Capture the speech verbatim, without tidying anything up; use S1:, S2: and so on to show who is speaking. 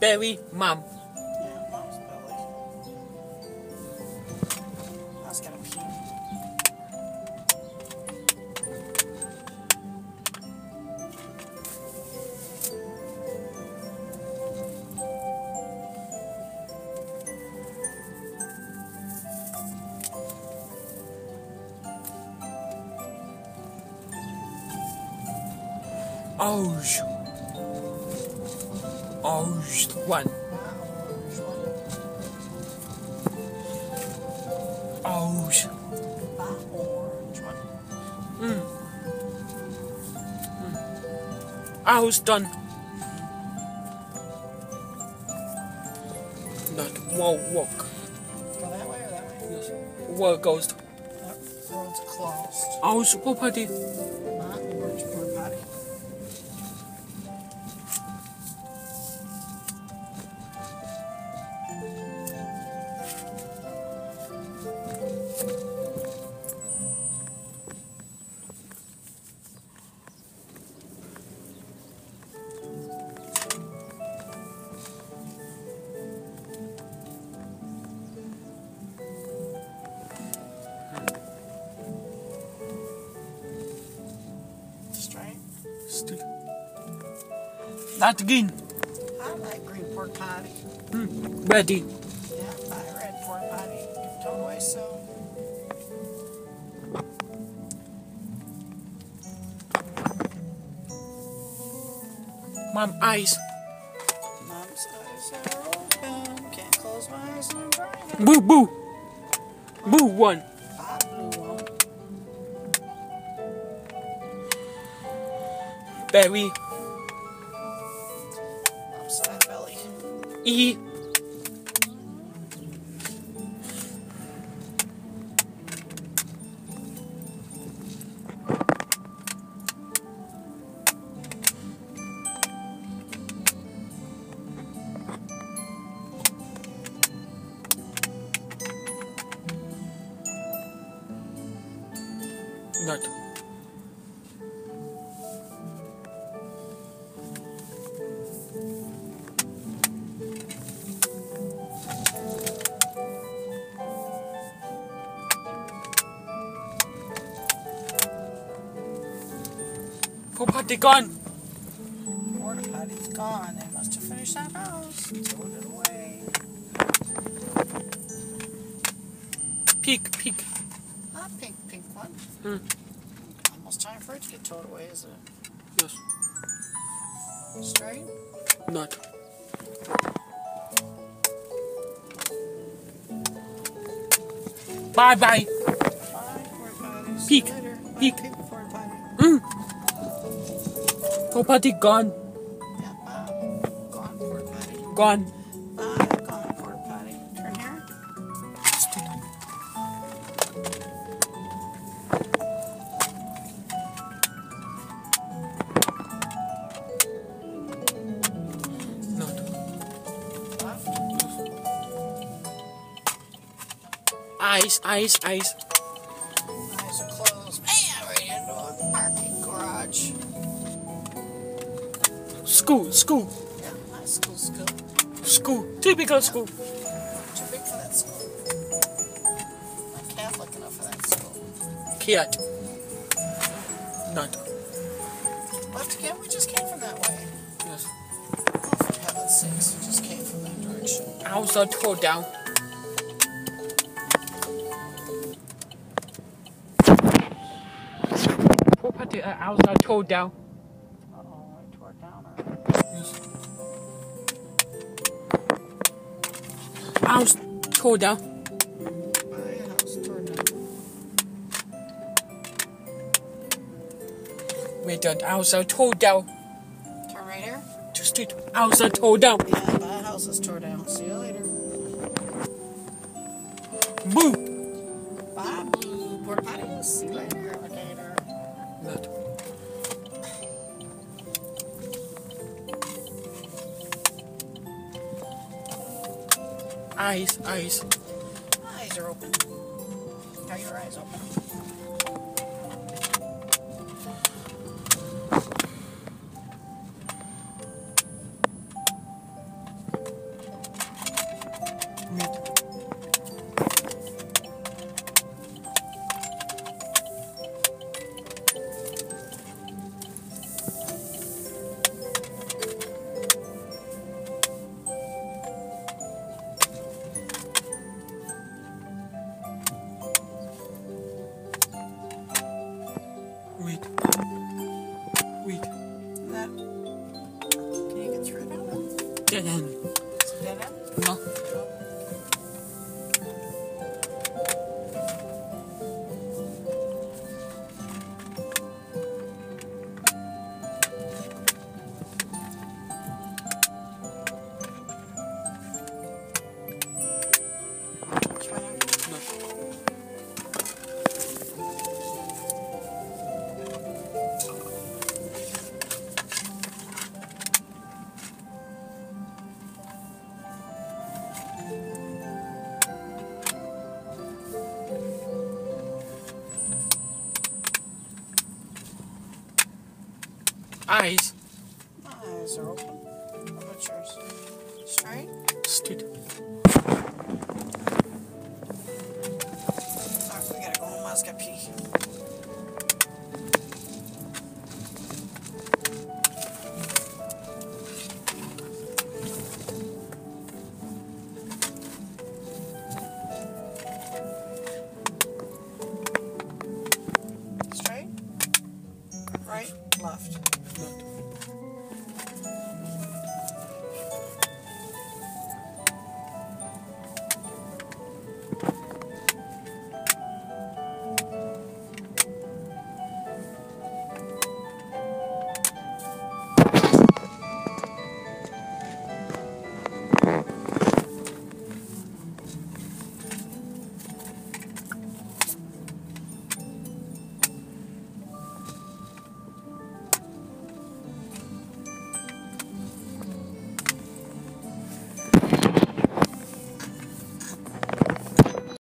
S1: Berry, mom.
S2: Yeah, mom's belly. I was gonna pee.
S1: Orange. Orange one. Orange.
S2: Orange one.
S1: Mm. Mm. I was done. Not wall walk.
S2: Go that way or that way?
S1: Yes. Wall goes.
S2: That road's closed.
S1: I was property.
S2: Not orange porta potty. Straight.
S1: Still. Not again.
S2: I like green porta potty.
S1: Mm. Ready.
S2: Yeah, buy a red porta potty. Total away soon.
S1: Mom eyes.
S2: Mom's eyes are open. Can't close my eyes and I'm driving.
S1: Boo boo. Boo one.
S2: Ah, blue one.
S1: Berry.
S2: Mom's fat belly.
S1: E. Not. Property gone.
S2: Porta potty's gone. They must have finished that house. Throw it away.
S1: Peek, peek.
S2: Ah, pink, pink one.
S1: Hmm.
S2: Almost time for it to get towed away, isn't it?
S1: Yes.
S2: Straight?
S1: Not. Bye bye.
S2: Bye, porta potties.
S1: Peek,
S2: Later.
S1: peek.
S2: Bye, pink porta potty.
S1: Mm. Property gone.
S2: Yeah, bye. Gone, porta potty.
S1: Gone.
S2: Bye, gone, porta potty. Turn here.
S1: Not.
S2: Left.
S1: Eyes, eyes, eyes.
S2: Eyes are closed. Man, right into a parking garage.
S1: School, school,
S2: Yeah, nice school, school.
S1: school. Typical school.
S2: Too big for that school. Not Catholic enough for that school.
S1: Cat. Not.
S2: Left again? We just came from that way.
S1: Yes.
S2: Oh, for heaven's sakes, we just came from that direction.
S1: House are tore down. Property uh, house are tore down.
S2: Uh-oh, I tore it down already.
S1: Yes. House tore down.
S2: My house tore down.
S1: Wait, the house are tore down.
S2: Turn right here?
S1: Just it. House are tore down.
S2: Yeah, my house is tore down. See you later.
S1: Boo.
S2: Bye, blue porta potty. See you later, alligator.
S1: Not. Eyes, eyes.
S2: Eyes are open. Are your eyes open?
S1: dead end.
S2: Is it dead end?
S1: No.
S2: Try it.
S1: No. Eyes.
S2: My eyes are open. How about yours? Straight?
S1: Straight.
S2: Alright, we gotta go home. I just gotta pee.